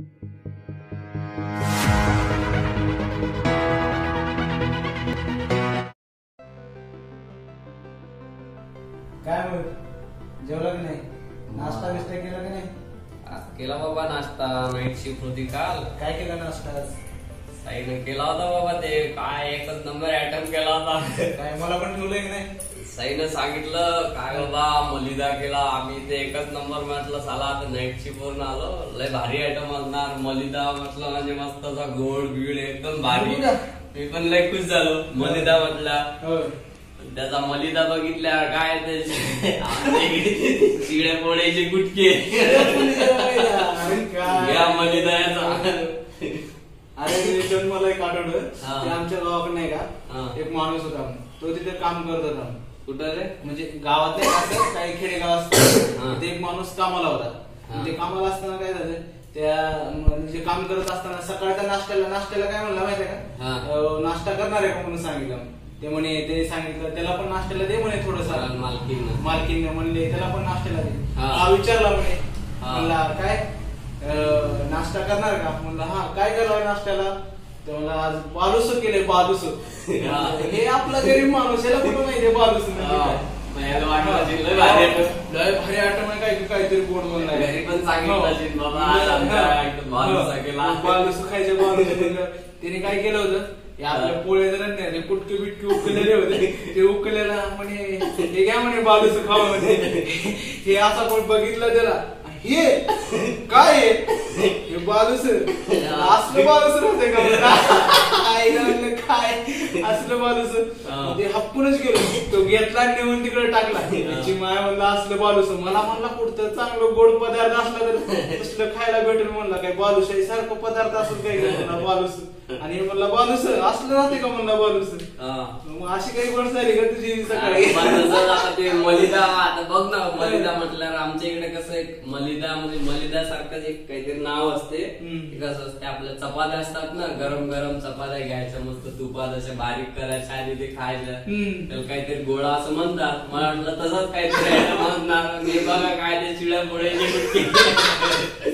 काय मग जेवला की नाही? नाश्ता बिस्टा केला की नाही? केला बाबा नाश्ता. नाईट शिफ्ट होती काल. काय केला नाश्ता? साईने केला होता बाबा. ते काय एकच नंबर आयटम केला होता. काय मला पण ठेवलंय की नाही? साईनं सांगितलं काय बाबा मलिदा केला. आम्ही ते एकच नंबर म्हटलं साला आता नाईट शिफ्ट वरून आलो. लय भारी आयटम असणार. मलिदा म्हटलं म्हणजे मस्त असा गोड बीड एकदम भारी. मी पण लय खुश झालो. मलिदा म्हटला. त्याचा मलिदा बघितल्यावर काय ते चिड्या पोळ्याचे गुटके या मलिदा याचा. अरे मला एक आठवलं. आमच्या गावाकडे नाही का एक माणूस होता. तो तिथे काम करत होता. कुठं रे? म्हणजे गावात नाही असं काही खेडेगाव असतं. ते एक माणूस कामाला होता. ते कामाला असताना काय झालं, त्या म्हणजे काम करत असताना सकाळच्या नाश्त्याला काय म्हणलं माहितीये का, नाश्ता करणार आहे का म्हणून सांगितलं. ते म्हणे ते सांगितलं त्याला पण नाश्त्याला दे म्हणे थोडंसं. मालकीन म्हणले त्याला पण नाश्त्याला दे. हा विचारला म्हणे, म्हणला काय नाश्ता करणार का? म्हणलं हा. काय करावं नाश्त्याला? तर मला आज बालूस केलंय. बालूस हे आपला गरीब माणूस, याला कुठं माहितीये बालूस भारी आठवण आहे. काय काहीतरी गोड बोलणार. घरी पण सांगितलं बालूस खायचे. बालूस त्याने काय केलं होतं, आपल्या पोळे जर कुटके बिटके उकलेले होते, ते उकलेला म्हणे हे घ्या म्हणे बालूस खावा म्हणे. हे असा कोण बघितलं त्याला, हे काय हे बालूस असलं बालूस राहते का? काय असलं बालूस. ते हप्पूनच गेलो. तो घेतला नेऊन तिकडे टाकला. त्याची माया म्हणला असलं बालूस. मला म्हणला कुठतं चांगलं गोड पदार्थ असला तर तसलं खायला भेटेल. म्हणला काय बालूस सारखं पदार्थ असेल काय म्हणला बालूस. आणि म्हणला बालूस असलं राहते का म्हणला बालूस. मग अशी काही गोष्ट झाली का तुझी सकाळी? ते मलिदा आता बघ ना, मलिदा म्हटल्यावर आमच्या इकडे कसं एक मलिदा म्हणजे मलिदा सारखंच एक काहीतरी नाव असते. कसं असते आपल्या चपात्या असतात ना, गरम गरम चपात्या घ्यायच्या मस्त तुपात अशा बारीक करायच्या आणि ते खायच्या. त्याला काहीतरी गोळा असं म्हणतात. मला वाटलं तसंच काहीतरी म्हणणार. मी बघा काय ते चिड्या पोळ्याचे